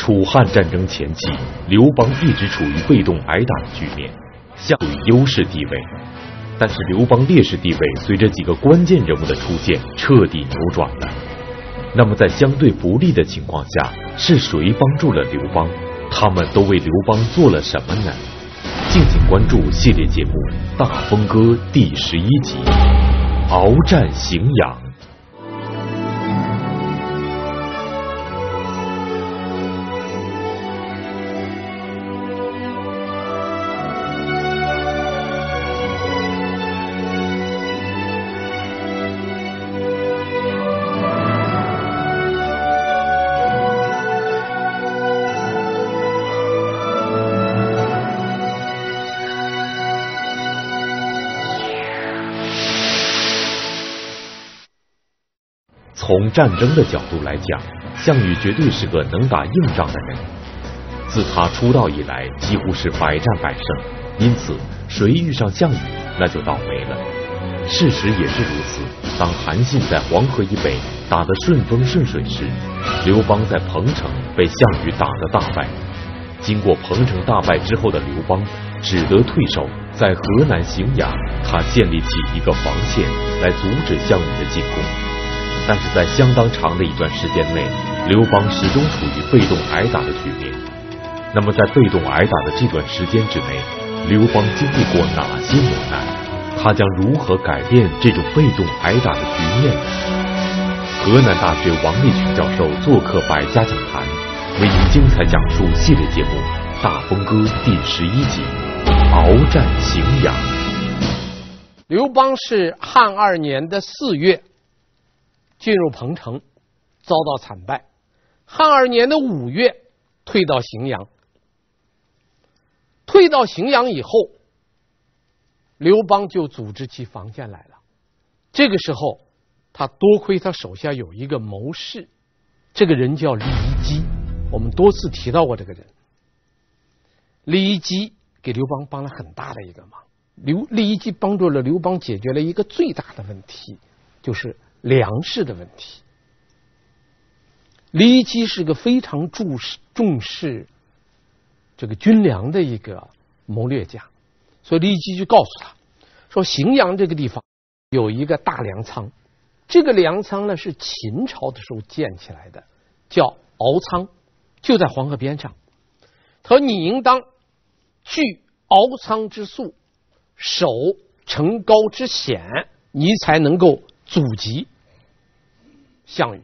楚汉战争前期，刘邦一直处于被动挨打的局面，相对优势地位。但是刘邦劣势地位随着几个关键人物的出现彻底扭转了。那么在相对不利的情况下，是谁帮助了刘邦？他们都为刘邦做了什么呢？敬请关注系列节目《大风歌》第11集《鏖战荥阳》。从战争的角度来讲，项羽绝对是个能打硬仗的人。自他出道以来，几乎是百战百胜，因此谁遇上项羽，那就倒霉了。事实也是如此。当韩信在黄河以北打得顺风顺水时，刘邦在彭城被项羽打得大败。经过彭城大败之后的刘邦只得退守，在河南荥阳，他建立起一个防线来阻止项羽的进攻。但是在相当长的一段时间内，刘邦始终处于被动挨打的局面。那么在被动挨打的这段时间之内，刘邦经历过哪些磨难？他将如何改变这种被动挨打的局面呢？河南大学王立群教授做客百家讲坛，为您精彩讲述系列节目《大风歌》第11集《鏖战荥阳》。 刘邦是汉2年的4月进入彭城，遭到惨败。汉2年的5月退到荥阳。退到荥阳以后，刘邦就组织起防线来了。这个时候，他多亏他手下有一个谋士，这个人叫李基，我们多次提到过这个人。李基给刘邦帮了很大的一个忙。李基帮助了刘邦解决了一个最大的问题，就是粮食的问题。李基是个非常重视这个军粮的一个谋略家，所以李基就告诉他说，荥阳这个地方有一个大粮仓，这个粮仓呢是秦朝的时候建起来的，叫敖仓，就在黄河边上。他说你应当据敖仓之粟，守城高之险，你才能够阻击项羽。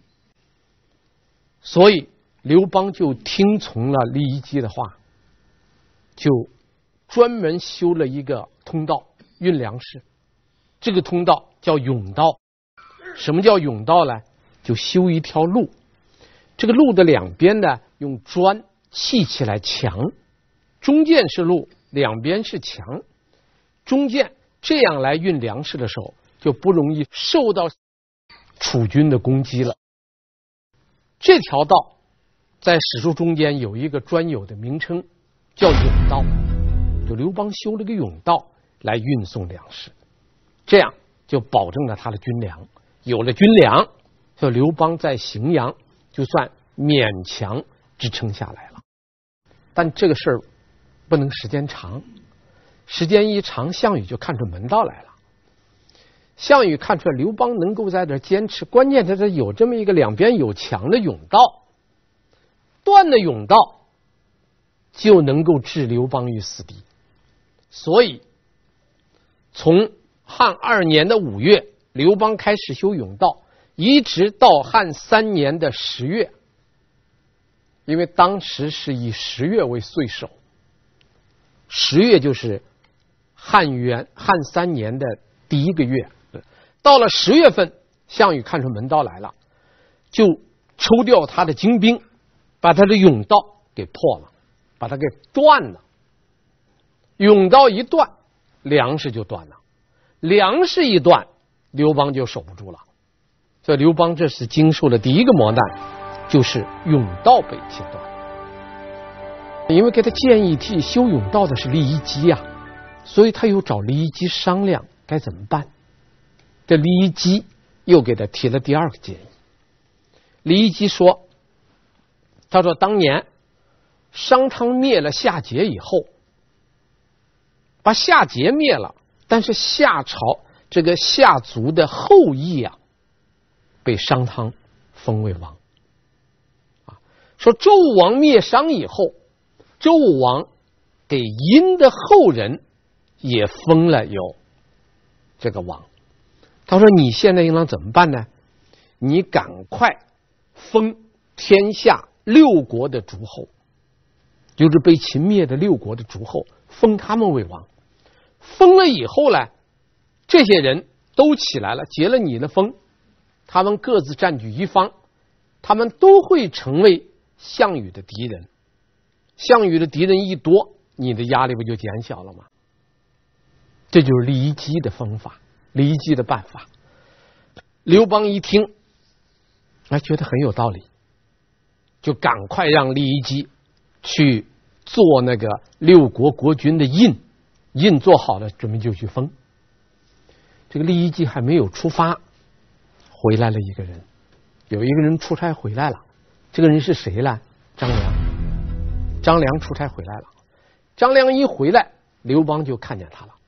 所以刘邦就听从了李基的话，就专门修了一个通道运粮食。这个通道叫甬道。什么叫甬道呢？就修一条路，这个路的两边呢用砖砌起来墙，中间是路，两边是墙，中间这样来运粮食的时候就不容易受到楚军的攻击了。这条道在史书中间有一个专有的名称，叫甬道。就刘邦修了个甬道来运送粮食，这样就保证了他的军粮。有了军粮，所以刘邦在荥阳就算勉强支撑下来了。但这个事儿不能时间长，时间一长，项羽就看出门道来了。项羽看出来刘邦能够在这坚持，关键他是有这么一个两边有墙的甬道，断了甬道就能够置刘邦于死地。所以从汉2年的5月，刘邦开始修甬道，一直到汉3年的10月，因为当时是以10月为岁首，10月就是汉3年的第1个月。到了10月份，项羽看出门道来了，就抽调他的精兵，把他的甬道给破了，把它给断了。甬道一断，粮食就断了，粮食一断，刘邦就守不住了。所以刘邦这是经受了第一个磨难，就是甬道被切断。因为给他建议替修甬道的是李基呀，所以他又找李基商量该怎么办。这李基又给他提了第2个建议。李基说， 他说当年商汤灭了夏桀以后，把夏桀灭了，但是夏朝这个夏族的后裔啊，被商汤封为王。说周武王灭商以后，周武王给殷的后人也封了有这个王。他说你现在应当怎么办呢？你赶快封天下6国的诸侯，就是被秦灭的6国的诸侯，封他们为王。封了以后呢，这些人都起来了，结了你的封，他们各自占据一方，他们都会成为项羽的敌人。项羽的敌人一多，你的压力不就减小了吗？这就是骊姬的方法，骊姬的办法。刘邦一听，觉得很有道理，就赶快让骊姬去做那个6国国君的印做好了，准备就去封。这个骊姬还没有出发，回来了一个人，有一个人出差回来了。这个人是谁呢？张良。张良出差回来了，张良一回来，刘邦就看见他了。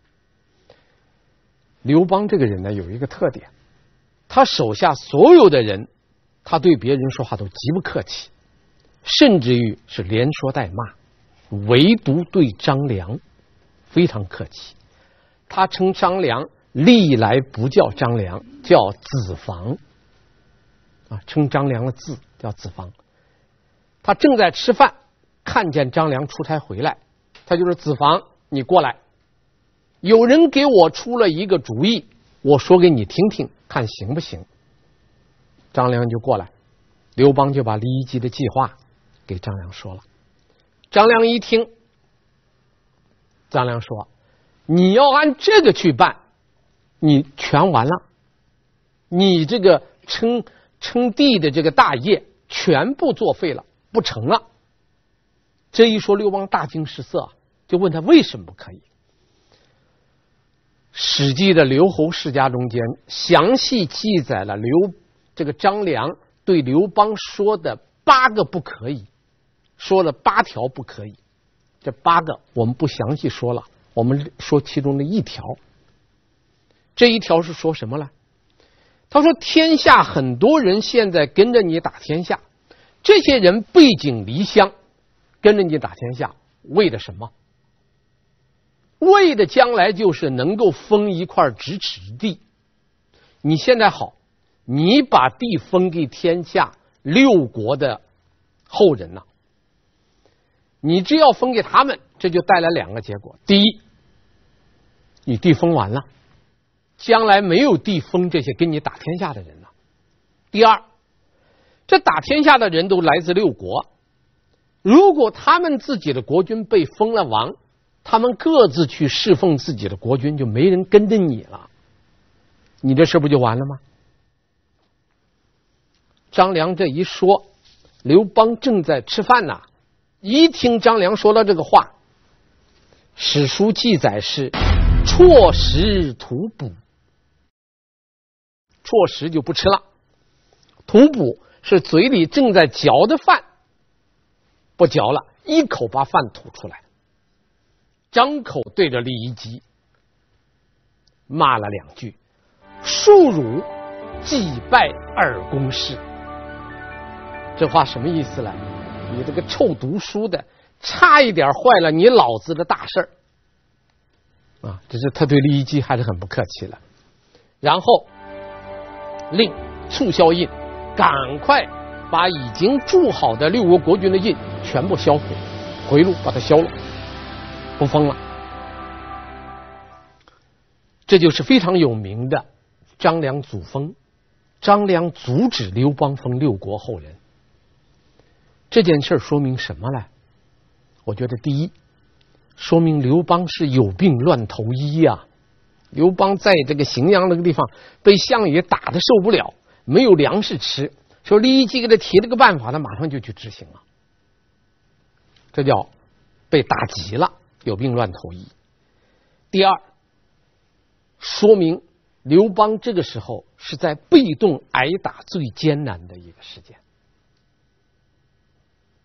刘邦这个人呢，有一个特点，他手下所有的人，他对别人说话都极不客气，甚至于是连说带骂，唯独对张良非常客气。他称张良历来不叫张良，叫子房称张良的字叫子房。他正在吃饭，看见张良出差回来，他就说子房，你过来，有人给我出了一个主意，我说给你听听，看行不行。张良就过来，刘邦就把骊姬的计划给张良说了。张良一听，张良说你要按这个去办，你全完了，你这个称帝的这个大业全部作废了，不成了。这一说，刘邦大惊失色，就问他为什么不可以。史记的刘侯世家中间详细记载了这个张良对刘邦说的8个不可以，说了8条不可以。这8个我们不详细说了，我们说其中的1条。这一条是说什么呢？他说天下很多人现在跟着你打天下，这些人背井离乡跟着你打天下，为的什么？为的将来就是能够封一块咫尺之地。你现在好，你把地封给天下6国的后人了，你只要封给他们，这就带来2个结果。第一，你地封完了，将来没有地封这些跟你打天下的人了。第二，这打天下的人都来自6国，如果他们自己的国君被封了王，他们各自去侍奉自己的国君，就没人跟着你了，你这事不就完了吗？张良这一说，刘邦正在吃饭呢，一听张良说了这个话，史书记载是辍食吐哺。辍食就不吃了，吐哺是嘴里正在嚼的饭不嚼了，一口把饭吐出来，张口对着骊姬骂了2句：庶汝祭拜尔公氏。这话什么意思呢？你这个臭读书的，差一点坏了你老子的大事儿这是他对骊姬还是很不客气了。然后令促销印赶快把已经铸好的6国国君的印全部销毁，回路把它销了，不封了。这就是非常有名的张良阻封。张良阻止刘邦封6国后人。这件事说明什么呢？我觉得第一，说明刘邦是有病乱投医呀。刘邦在这个荥阳那个地方被项羽打得受不了，没有粮食吃，说骊姬给他提了个办法，他马上就去执行了。这叫被打急了，有病乱投医。第二，说明刘邦这个时候是在被动挨打最艰难的一个时间。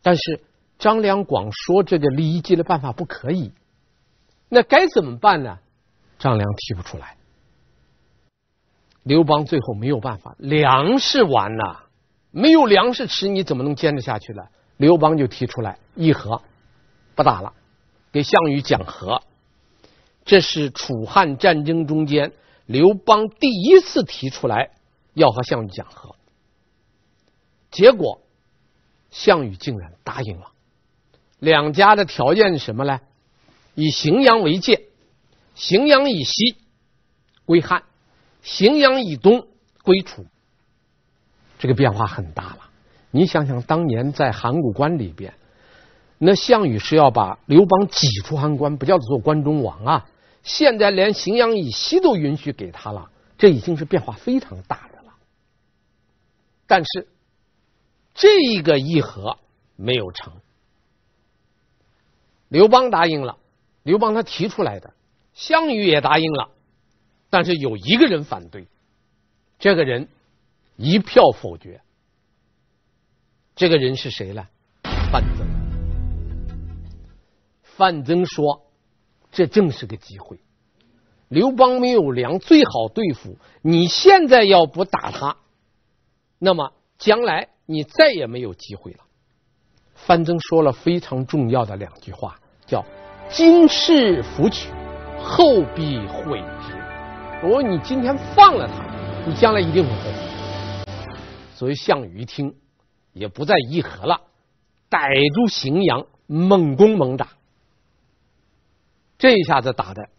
但是张良广说这个利益计的办法不可以，那该怎么办呢？张良提不出来。刘邦最后没有办法，粮食完了，没有粮食吃，你怎么能坚持下去了？刘邦就提出来议和，不打了，给项羽讲和。这是楚汉战争中间刘邦第一次提出来要和项羽讲和，结果项羽竟然答应了。两家的条件是什么呢？以荥阳为界，荥阳以西归汉，荥阳以东归楚。这个变化很大了。你想想，当年在函谷关里边，那项羽是要把刘邦挤出函关，不叫做关中王啊。现在连荥阳以西都允许给他了，这已经是变化非常大的了。但是这个议和没有成。刘邦答应了，刘邦他提出来的，项羽也答应了，但是有一个人反对，这个人一票否决。这个人是谁呢？范增。范增说，这正是个机会，刘邦没有粮，最好对付，你现在要不打他，那么将来你再也没有机会了。范增说了非常重要的两句话，叫今是弗取，后必悔之。如果你今天放了他，你将来一定会后悔。所以项羽一听也不再议和了，逮住荥阳，猛攻猛打。这一下子打的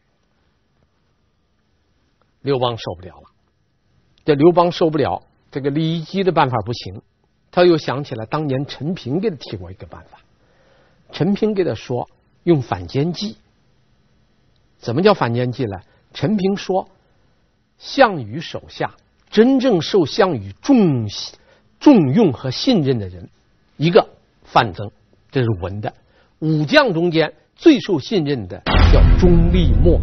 刘邦受不了了。这刘邦受不了，这个李基的办法不行，他又想起来当年陈平给他提过一个办法。陈平给他说用反间计。怎么叫反间计呢？陈平说，项羽手下真正受项羽重用和信任的人，一个范增，这是文的。武将中间最受信任的叫钟离昧。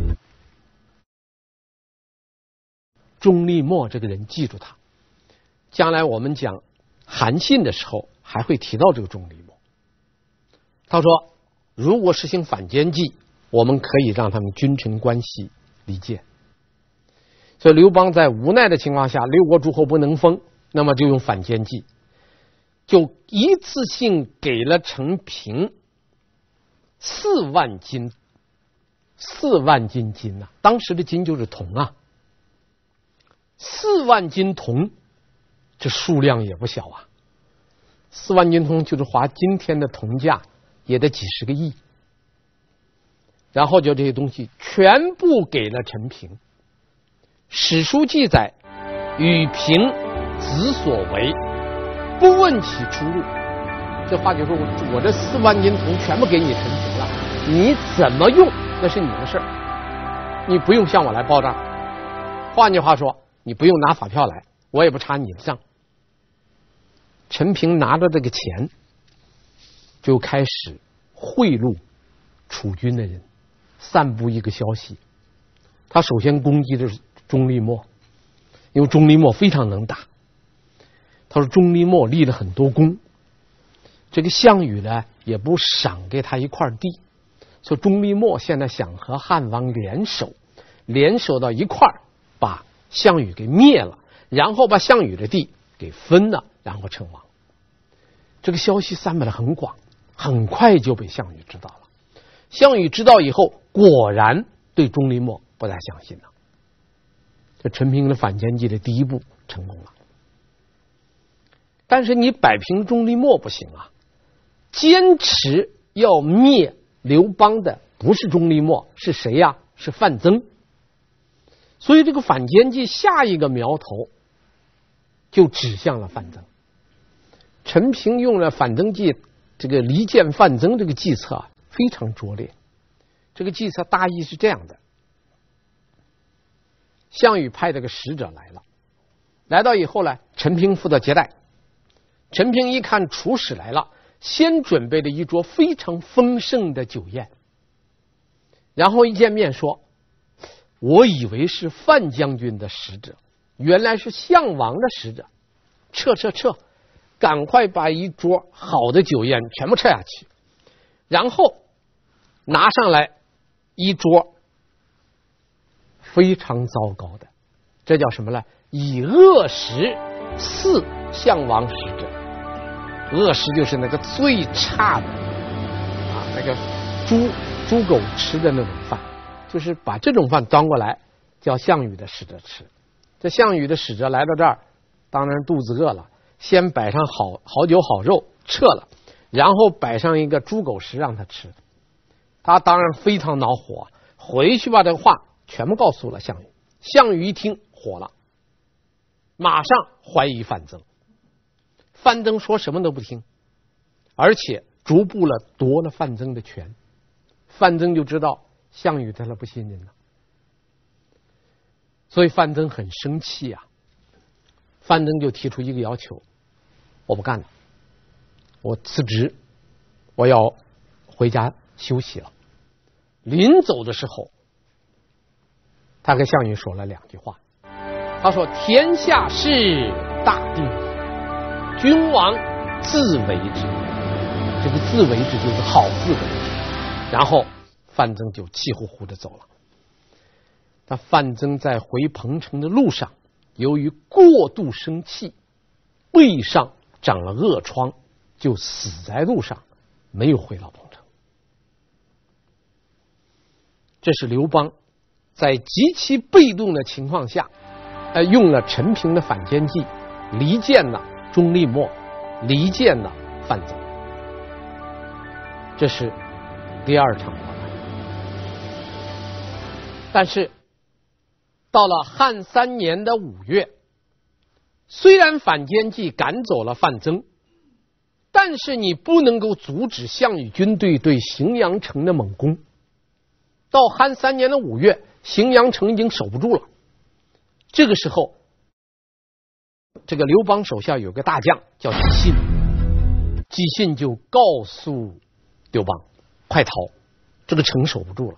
钟离昧这个人记住他，将来我们讲韩信的时候还会提到这个钟离昧。他说如果实行反间计，我们可以让他们君臣关系离间。所以刘邦在无奈的情况下，六国诸侯不能封，那么就用反间计，就一次性给了陈平4万斤，4万斤金啊！当时的金就是铜啊，4万斤铜，这数量也不小啊。4万斤铜就是划今天的铜价也得几十个亿。然后就这些东西全部给了陈平。史书记载，与平子所为，不问其出入。这话就说我这4万斤铜全部给你陈平了，你怎么用那是你的事儿，你不用向我来报账。换句话说，你不用拿法票来，我也不查你的账。陈平拿着这个钱，就开始贿赂楚军的人，散布一个消息。他首先攻击的是钟离昧，因为钟离昧非常能打。他说钟离昧立了很多功，这个项羽呢也不赏给他一块地，所以钟离昧现在想和汉王联手到一块儿，把项羽给灭了，然后把项羽的地给分了，然后称王。这个消息散布的很广，很快就被项羽知道了。项羽知道以后，果然对钟离昧不再相信了。这陈平的反间计的第一步成功了。但是你摆平钟离昧不行啊，坚持要灭刘邦的不是钟离昧，是谁呀？是范增。所以这个反间计下一个苗头就指向了范增。陈平用了反增计，这个离间范增这个计策啊，非常拙劣。这个计策大意是这样的：项羽派这个使者来到以后呢，陈平负责接待。陈平一看楚使来了，先准备了一桌非常丰盛的酒宴，然后一见面说，我以为是范将军的使者，原来是项王的使者，撤， 赶快把一桌好的酒宴全部撤下去，然后拿上来一桌非常糟糕的，这叫什么呢？以恶食饲项王使者。恶食就是那个最差的那个猪狗吃的那种饭，就是把这种饭端过来叫项羽的使者吃。这项羽的使者来到这儿，当然肚子饿了，先摆上好酒好肉撤了，然后摆上一个猪狗食让他吃。他当然非常恼火，回去把这个话全部告诉了项羽。项羽一听火了，马上怀疑范增。范增说什么都不听，而且逐步夺了范增的权。范增就知道项羽对他不信任了，所以范增很生气啊。范增就提出一个要求，我不干了，我辞职，我要回家休息了。临走的时候，他跟项羽说了2句话。他说：天下事大定，君王自为之。这个自为之就是好自为之。然后范增就气呼呼的走了。但范增在回彭城的路上，由于过度生气，背上长了恶疮，就死在路上，没有回到彭城。这是刘邦在极其被动的情况下，用了陈平的反间计，离间了钟离昧，离间了范增。这是第2场大战。但是到了汉3年的5月，虽然反间计赶走了范增，但是你不能够阻止项羽军队对荥阳城的猛攻。到汉3年的5月，荥阳城已经守不住了。这个时候，这个刘邦手下有个大将叫纪信，纪信就告诉刘邦快逃，这个城守不住了。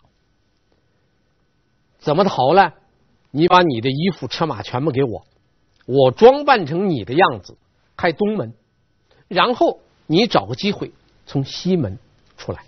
怎么逃呢？你把你的衣服车马全部给我，我装扮成你的样子开东门，然后你找个机会从西门出来。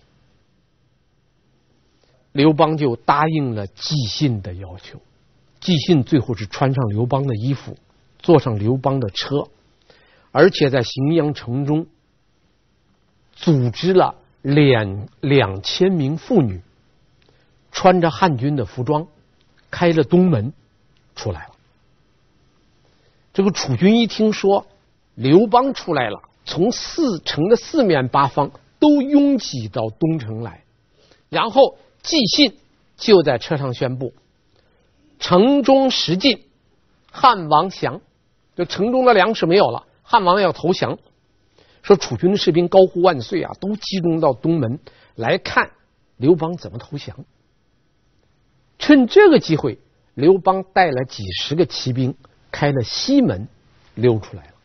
刘邦就答应了纪信的要求。纪信最后是穿上刘邦的衣服，坐上刘邦的车，而且在荥阳城中组织了2000名妇女，穿着汉军的服装，开了东门出来了。这个楚军一听说刘邦出来了，从城的4面8方都拥挤到东城来，然后纪信就在车上宣布：城中食尽，汉王降。就城中的粮食没有了，汉王要投降。说楚军的士兵高呼万岁啊，都集中到东门来看刘邦怎么投降。趁这个机会，刘邦带了几十个骑兵开了西门溜出来了。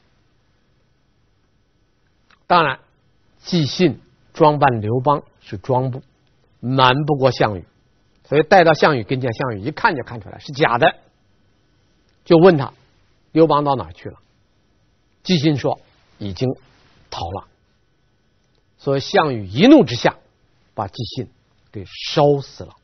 当然纪信装扮刘邦是瞒不过项羽，所以带到项羽跟前，项羽一看就看出来是假的，就问他刘邦到哪儿去了。纪信说已经逃了。所以项羽一怒之下把纪信给烧死了。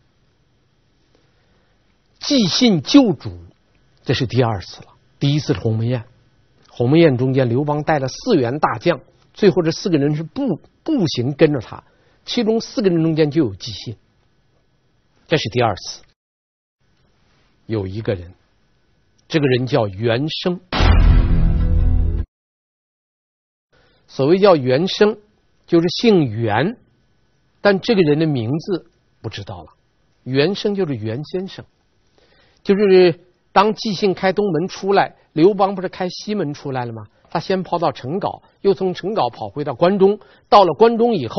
纪信救主，这是第2次了。第1次是鸿门宴，鸿门宴中间刘邦带了4员大将，最后这4个人是步行跟着他，其中4个人中间就有纪信。这是第2次。有一个人，这个人叫袁生。所谓叫袁生，就是姓袁，但这个人的名字不知道了。袁生就是袁先生，就是当纪信开东门出来，刘邦不是开西门出来了吗？他先跑到陈皋，又从陈皋跑回到关中，到了关中以后，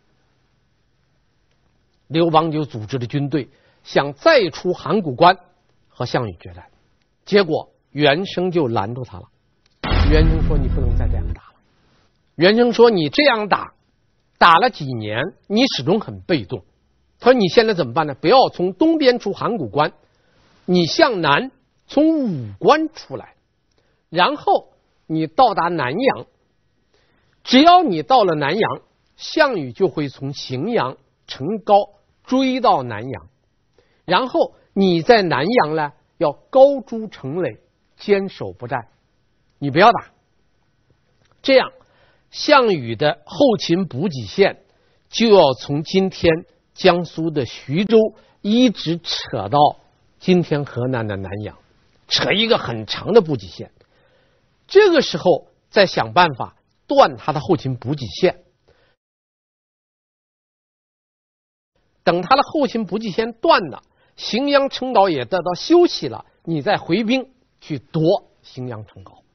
刘邦就组织了军队，想再出函谷关和项羽决战。结果袁生就拦住他了。袁生说：“你不能再这样打了。”袁生说：“你这样打了几年，你始终很被动。他说你现在怎么办呢？不要从东边出函谷关，你向南从武关出来，然后你到达南阳， 只要你到了南阳，项羽就会从荥阳、成高追到南阳，然后你在南阳呢要高筑城垒，坚守不战，你不要打。这样，项羽的后勤补给线就要从今天江苏的徐州一直扯到今天河南的南阳，扯一个很长的补给线。这个时候再想办法断他的后勤补给线，等他的后勤补给线断了，荥阳城堡也得到休息了，你再回兵去夺荥阳城堡。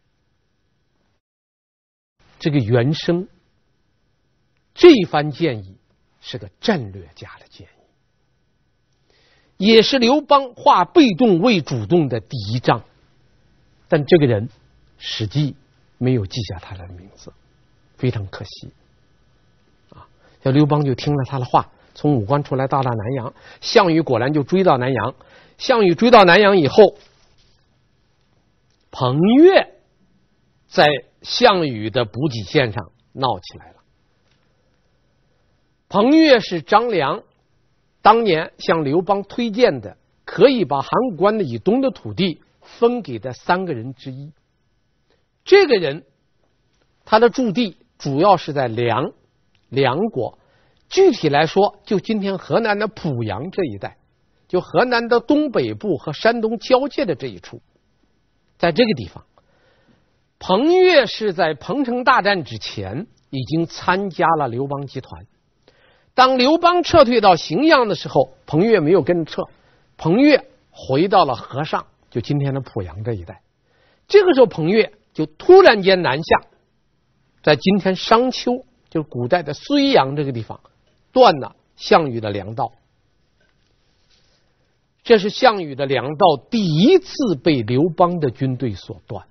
这个袁生这一番建议是个战略家的建议，也是刘邦化被动为主动的第一章。但这个人史记没有记下他的名字，非常可惜啊！小刘邦就听了他的话，从武关出来到了南阳，项羽果然就追到南阳。项羽追到南阳以后，彭越在项羽的补给线上闹起来了。彭越是张良当年向刘邦推荐的，可以把函谷关的以东的土地分给的3个人之一。这个人他的驻地主要是在梁国，具体来说就今天河南的濮阳这一带，就河南的东北部和山东交界的这一处。在这个地方，彭越是在彭城大战之前已经参加了刘邦集团。当刘邦撤退到荥阳的时候，彭越没有跟着撤，彭越回到了河上，就今天的濮阳这一带。这个时候彭越就突然间南下，在今天商丘，就是古代的睢阳这个地方，断了项羽的粮道。这是项羽的粮道第一次被刘邦的军队所断。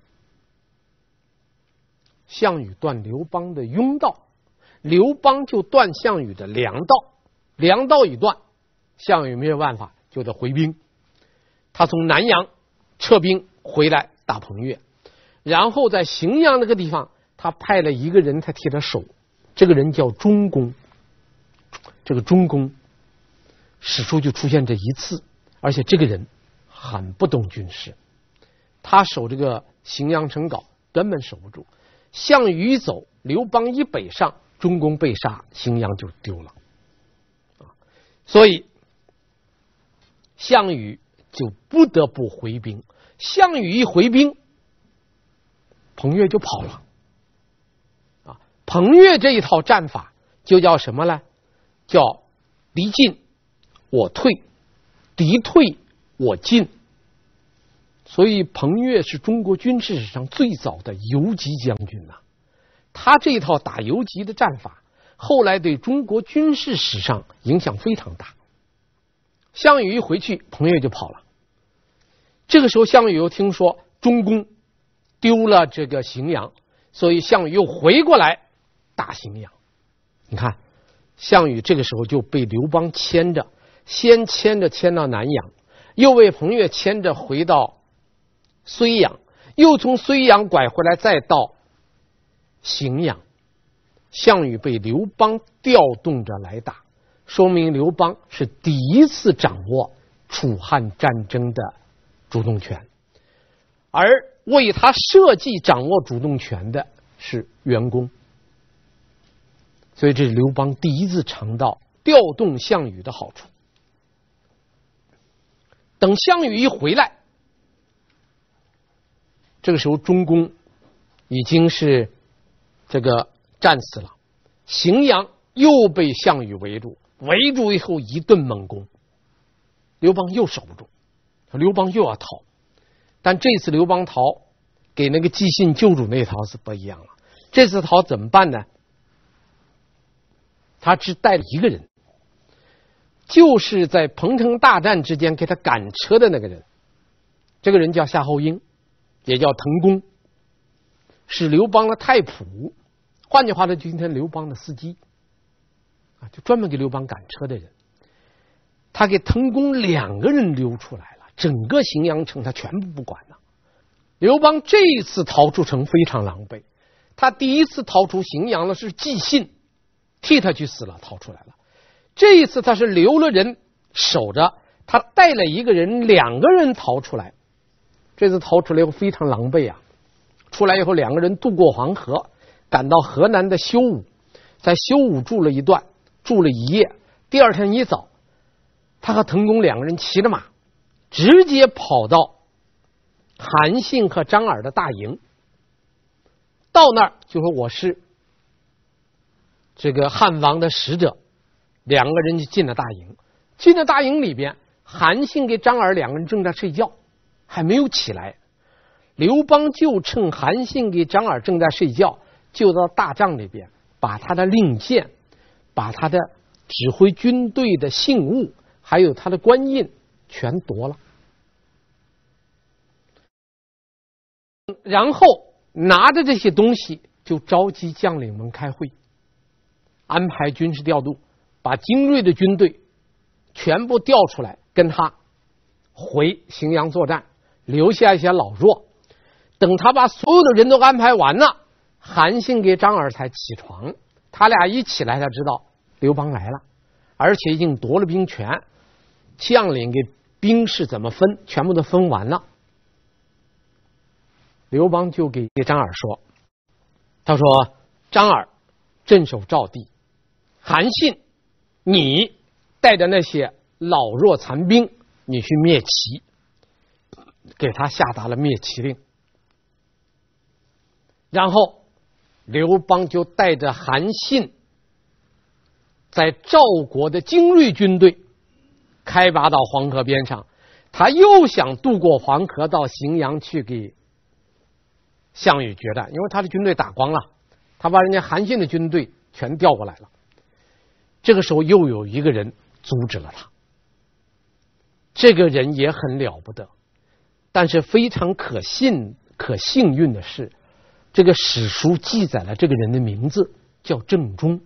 项羽断刘邦的甬道，刘邦就断项羽的粮道，粮道一断，项羽没有办法，就得回兵。他从南阳撤兵回来打彭越，然后在荥阳那个地方，他派了一个人他替他守，这个人叫中公。这个中公史书就出现这一次，而且这个人很不懂军事，他守这个荥阳城堡根本守不住。项羽一走，刘邦一北上，中公被杀，荥阳就丢了。所以项羽就不得不回兵。项羽一回兵，彭越就跑了。彭越这一套战法就叫什么呢？叫敌进我退，敌退我进。所以彭越是中国军事史上最早的游击将军呐。他这一套打游击的战法，后来对中国军事史上影响非常大。项羽一回去，彭越就跑了。这个时候项羽又听说中公丢了这个荥阳，所以项羽又回过来打荥阳。你看项羽这个时候就被刘邦牵着，先牵到南阳，又被彭越牵着回到睢阳，又从睢阳拐回来再到荥阳。项羽被刘邦调动着来打，说明刘邦是第一次掌握楚汉战争的主动权，而为他设计掌握主动权的是袁公。所以这是刘邦第一次尝到调动项羽的好处。等项羽一回来，这个时候中公已经是这个战死了，荥阳又被项羽围住，围住以后一顿猛攻，刘邦又守不住，刘邦又要逃。但这次刘邦逃给那个寄信救主那套是不一样了。这次逃怎么办呢？他只带了一个人，就是在彭城大战之间给他赶车的那个人。这个人叫夏侯婴，也叫滕公，是刘邦的太仆，换句话说，就今天刘邦的司机啊，就专门给刘邦赶车的人。他给滕公2个人溜出来了，整个荥阳城他全部不管了。刘邦这一次逃出城非常狼狈， 他第一次逃出荥阳呢是寄信，替他去死了，逃出来了。这一次他是留了人守着，他带了一个人，2个人逃出来。这次逃出来以后非常狼狈啊！出来以后2个人渡过黄河，赶到河南的修武，在修武住了1夜。第2天一早，他和滕公2个人骑着马，直接跑到韩信和张耳的大营。到那儿就说我是这个汉王的使者，2个人就进了大营。进了大营里边，韩信跟张耳2个人正在睡觉，还没有起来。刘邦就趁韩信跟张耳正在睡觉，就到大帐里边，把他的令箭，把他的指挥军队的信物，还有他的官印全夺了。然后拿着这些东西就召集将领们开会，安排军事调度，把精锐的军队全部调出来，跟他回荥阳作战，留下一些老弱。等他把所有的人都安排完了，韩信给张耳才起床。他俩一起来才知道刘邦来了，而且已经夺了兵权，将领给兵士怎么分，全部都分完了。刘邦就给张耳说，他说张耳镇守赵地，韩信你带着那些老弱残兵，你去灭齐，给他下达了灭齐令。然后刘邦就带着韩信在赵国的精锐军队开拔到黄河边上，他又想渡过黄河到荥阳去给项羽决战，因为他的军队打光了，他把人家韩信的军队全调过来了。这个时候又有一个人阻止了他，这个人也很了不得，但是非常可幸运的是，这个史书记载了这个人的名字，叫郑忠。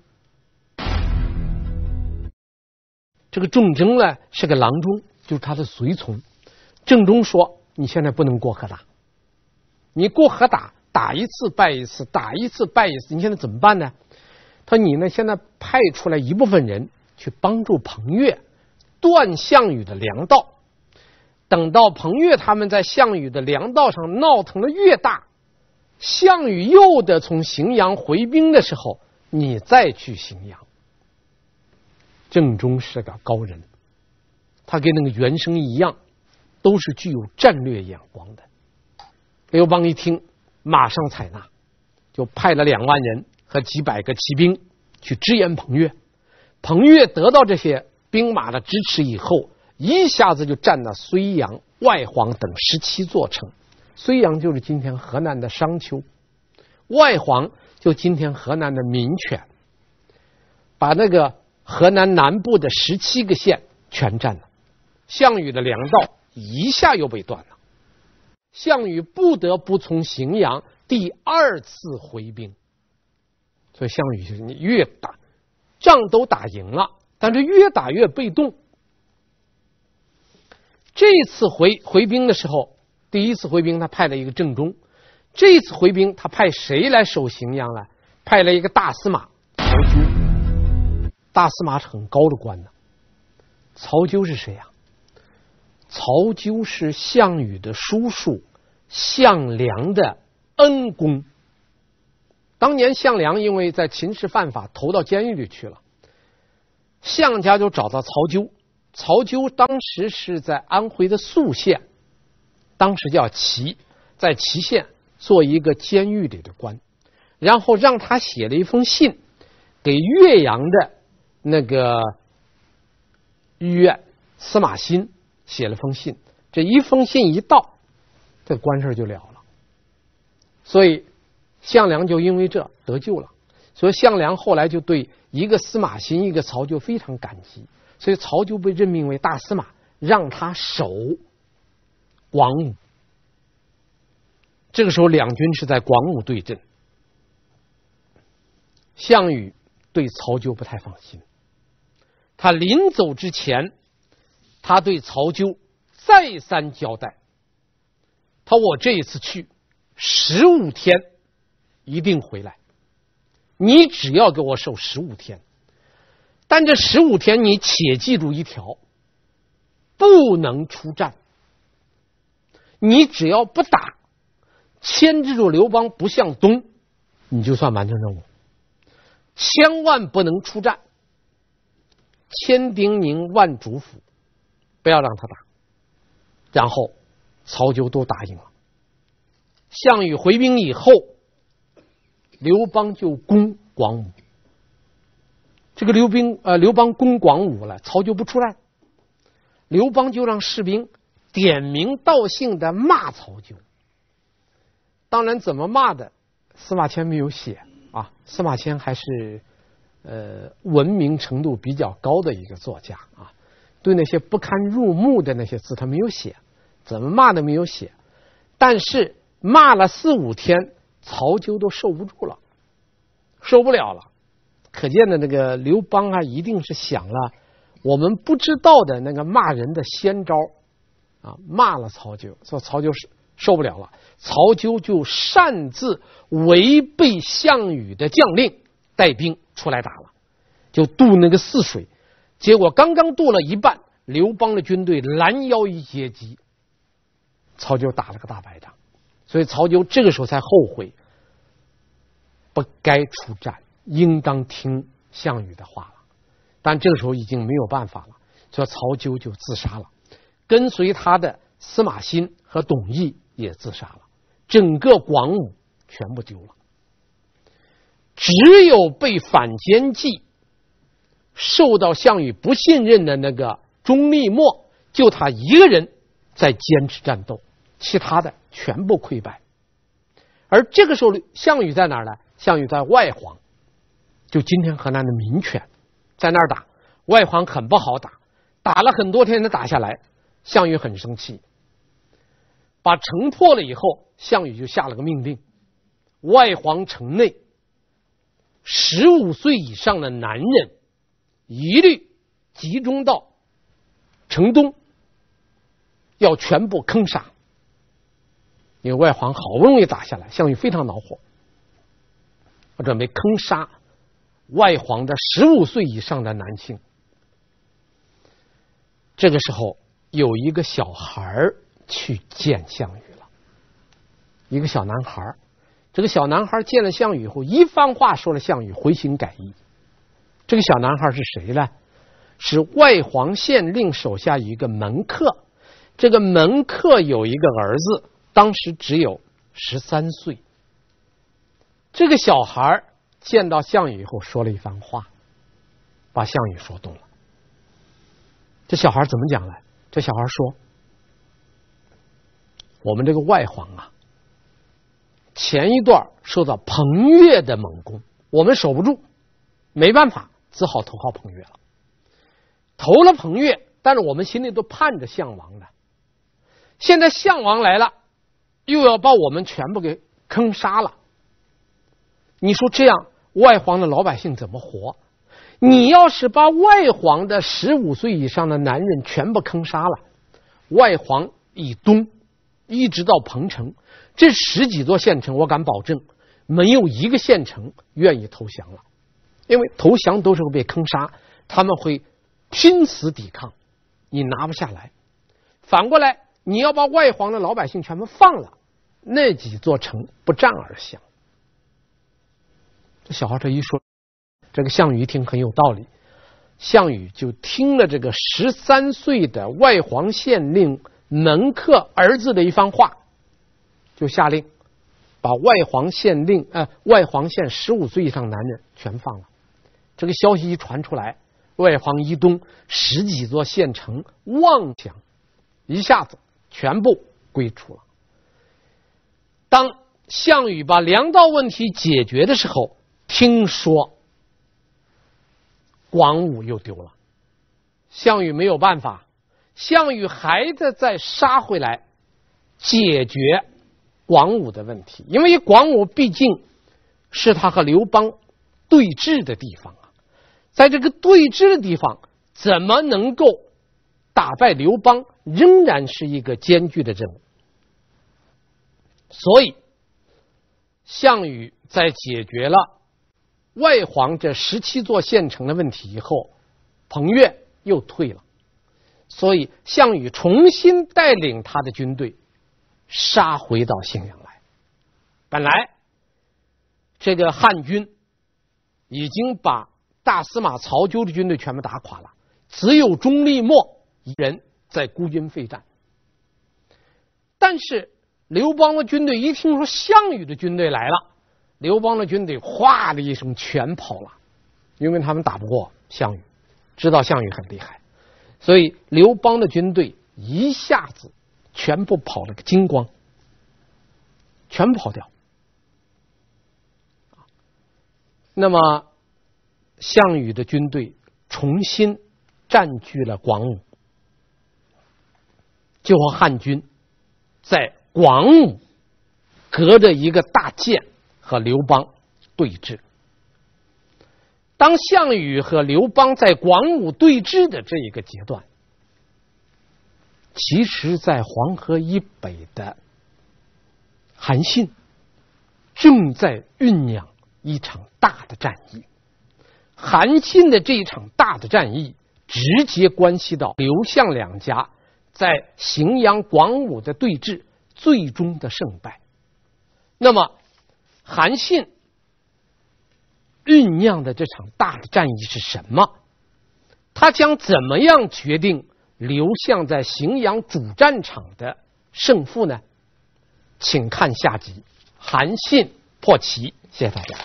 这个郑忠呢是个郎中，就是他的随从。郑忠说，你现在不能过河打，你过河打一次败一次，打一次败一次，你现在怎么办呢？他说你呢现在派出来一部分人去帮助彭越断项羽的粮道，等到彭越他们在项羽的粮道上闹腾的越大，项羽又得从荥阳回兵的时候，你再去荥阳。郑忠是个高人，他跟那个袁生一样，都是具有战略眼光的。刘邦一听，马上采纳，就派了2万人和几百个骑兵去支援彭越。彭越得到这些兵马的支持以后，一下子就占了睢阳、外黄等17座城。睢阳就是今天河南的商丘，外黄就今天河南的民权，把那个河南南部的17个县全占了。项羽的粮道一下又被断了，项羽不得不从荥阳第2次回兵。所以项羽就是你越打仗都打赢了，但是越打越被动。这次回兵的时候，第1次回兵他派了一个郑忠，这次回兵他派谁来守荥阳呢？派了一个大司马曹纠。大司马是很高的官呢。曹纠是谁呀？曹纠是项羽的叔叔项梁的恩公。当年项梁因为在秦时犯法，投到监狱里去了，项家就找到曹纠。曹纠当时是在安徽的宿县，当时叫祁，在祁县做一个监狱里的官，然后让他写了一封信给岳阳的那个御苑司马欣，写了封信。这一封信一到，这官事就了了。所以项梁就因为这得救了。所以项梁后来就对一个司马欣一个曹纠非常感激，所以曹纠被任命为大司马，让他守广武。这个时候两军是在广武对阵，项羽对曹纠不太放心，他临走之前，他对曹纠再三交代，他说我这一次去15天一定回来，你只要给我守15天，但这15天你且记住一条，不能出战。你只要不打，牵制住刘邦不向东，你就算完成任务。千万不能出战，千叮咛万嘱咐，不要让他打。然后曹纠都答应了。项羽回兵以后，刘邦就攻广武。这个刘邦攻广武了，曹纠不出来，刘邦就让士兵点名道姓的骂曹纠。当然怎么骂的司马迁没有写啊，司马迁还是文明程度比较高的一个作家啊，对那些不堪入目的那些字他没有写，怎么骂的没有写，但是骂了4、5天，曹纠都受不住了，受不了了。可见的那个刘邦啊，一定是想了我们不知道的那个骂人的先招啊，骂了曹纠，说曹纠受不了了，曹纠就擅自违背项羽的将令，带兵出来打了，就渡那个泗水。结果刚刚渡了一半，刘邦的军队拦腰一截击，曹纠打了个大败仗。所以曹纠这个时候才后悔，不该出战，应当听项羽的话了。但这个时候已经没有办法了，所以曹纠就自杀了，跟随他的司马欣和董翳也自杀了，整个广武全部丢了。只有被反间计受到项羽不信任的那个钟离墨，就他一个人在坚持战斗，其他的全部溃败。而这个时候项羽在哪儿呢？项羽在外黄，就今天河南的民权，在那儿打。外黄很不好打，打了很多天才打下来，项羽很生气，把城破了以后，项羽就下了个命令，外黄城内15岁以上的男人一律集中到城东，要全部坑杀。因为外黄好不容易打下来，项羽非常恼火，我准备坑杀外黄的15岁以上的男性。这个时候有一个小孩去见项羽了，一个小男孩。这个小男孩见了项羽后，一番话说了项羽回心改意。这个小男孩是谁呢？是外黄县令手下一个门客。这个门客有一个儿子，当时只有13岁。这个小孩见到项羽以后说了一番话，把项羽说动了。这小孩怎么讲呢？这小孩说，我们这个外黄啊，前一段受到彭越的猛攻，我们守不住，没办法，只好投靠彭越了。投了彭越，但是我们心里都盼着项王的。现在项王来了，又要把我们全部给坑杀了。你说这样外黄的老百姓怎么活？你要是把外黄的15岁以上的男人全部坑杀了，外黄以东一直到彭城，这10几座县城，我敢保证没有一个县城愿意投降了，因为投降都是会被坑杀，他们会拼死抵抗，你拿不下来。反过来，你要把外黄的老百姓全部放了，那几座城不战而降。这小孩这一说，这个项羽一听很有道理，项羽就听了这个13岁的外黄县令门客儿子的一番话，就下令把外黄县15岁以上男人全放了。这个消息一传出来，外黄以东10几座县城妄想一下子全部归出了。当项羽把粮道问题解决的时候，听说广武又丢了，项羽没有办法，项羽还得再杀回来解决广武的问题，因为广武毕竟是他和刘邦对峙的地方啊，在这个对峙的地方怎么能够打败刘邦，仍然是一个艰巨的任务。所以项羽在解决了外黄这17座县城的问题以后，彭越又退了，所以项羽重新带领他的军队杀回到荥阳来。本来这个汉军已经把大司马曹纠的军队全部打垮了，只有钟立默一人在孤军奋战。但是刘邦的军队一听说项羽的军队来了，刘邦的军队哗的一声全跑了，因为他们打不过项羽，知道项羽很厉害，所以刘邦的军队一下子全部跑了个精光，全部跑掉。那么项羽的军队重新占据了广武，就和汉军在广武隔着一个大涧和刘邦对峙。当项羽和刘邦在广武对峙的这一个阶段，其实在黄河以北的韩信正在酝酿一场大的战役。韩信的这一场大的战役直接关系到刘项两家在荥阳广武的对峙最终的胜败。那么韩信酝酿的这场大的战役是什么？他将怎么样决定刘项在荥阳主战场的胜负呢？请看下集韩信破齐。谢谢大家。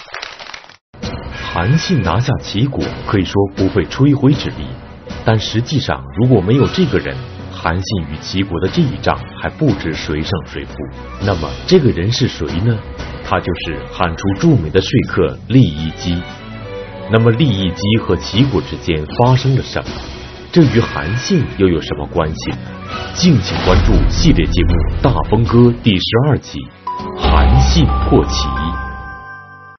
韩信拿下齐国可以说不费吹灰之力，但实际上如果没有这个人，韩信与齐国的这一仗还不知谁胜谁负。那么这个人是谁呢？他就是汉初著名的说客利益姬。那么利益姬和齐国之间发生了什么？这与韩信又有什么关系呢？敬请关注系列节目《大风歌》第12集《韩信破齐》。